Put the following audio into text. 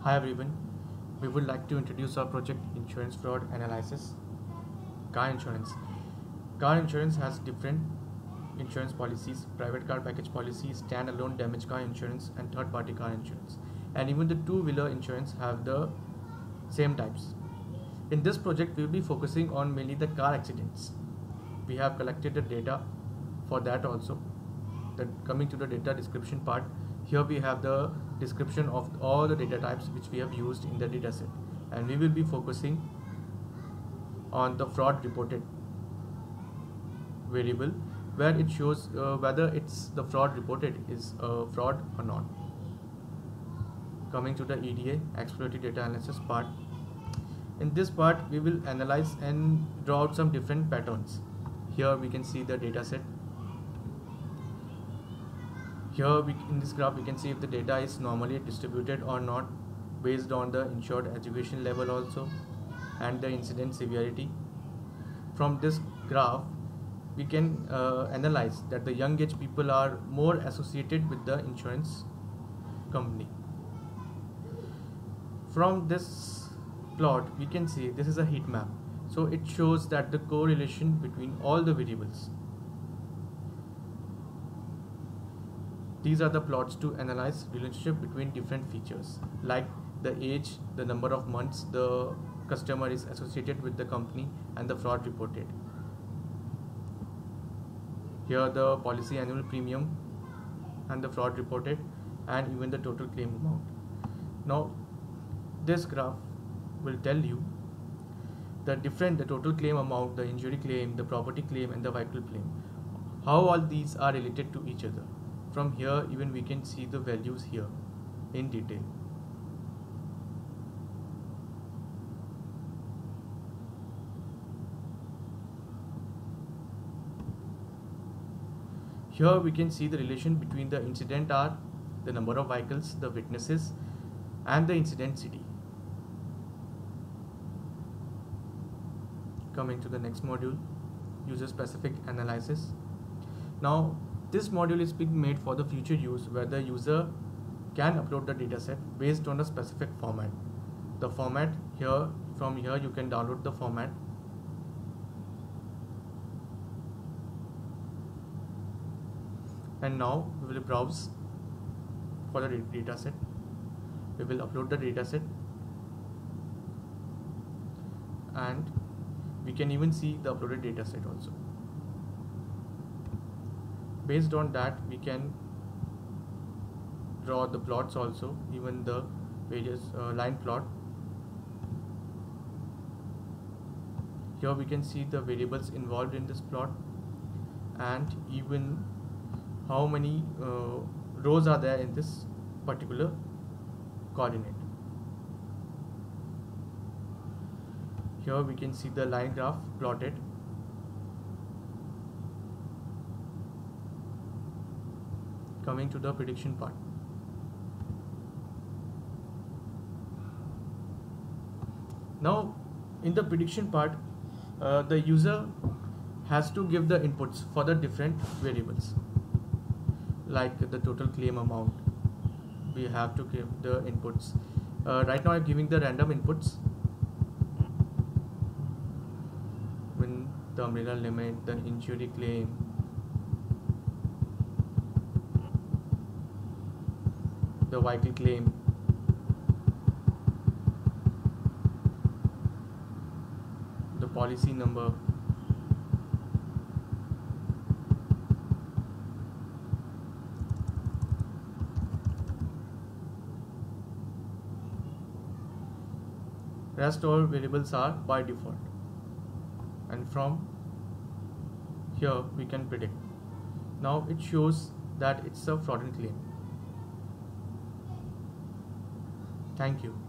Hi everyone, we would like to introduce our project Insurance Fraud Analysis. Car insurance. Car insurance has different insurance policies: private car package policy, standalone damage car insurance, and third party car insurance. And even the two-wheeler insurance have the same types. In this project, we will be focusing on mainly the car accidents. We have collected the data for that also. Coming to the data description part, here we have the description of all the data types which we have used in the dataset, and we will be focusing on the fraud reported variable, where it shows whether it's the fraud reported is fraud or not. Coming to the EDA, exploratory data analysis part. In this part, we will analyze and draw out some different patterns. Here we can see the data set. Here in this graph we can see if the data is normally distributed or not, based on the insured education level also and the incident severity. From this graph we can analyze that the young age people are more associated with the insurance company. From this plot we can see this is a heat map, so it shows that the correlation between all the variables. These are the plots to analyze relationship between different features like the age, the number of months the customer is associated with the company, and the fraud reported. Here the policy annual premium and the fraud reported, and even the total claim amount. Now this graph will tell you the total claim amount, the injury claim, the property claim, and the vehicle claim, how all these are related to each other. From here even we can see the values here in detail. Here we can see the relation between the incident hour, the number of vehicles, the witnesses, and the incident city. Coming to the next module, user specific analysis. Now this module is being made for the future use, where the user can upload the dataset based on a specific format. The format here, from here you can download the format. And now we will browse for the dataset. We will upload the dataset, and we can even see the uploaded dataset also. Based on that we can draw the plots also, even the various line plot. Here we can see the variables involved in this plot, and even how many rows are there in this particular coordinate. Here we can see the line graph plotted. Coming to the prediction part. Now in the prediction part, the user has to give the inputs for the different variables, like the total claim amount. We have to give the inputs. Right now I'm giving the random inputs. When the umbrella limit, the injury claim, the vehicle claim, the policy number, rest all variables are by default, and from here we can predict. Now it shows that it's a fraudulent claim. Thank you.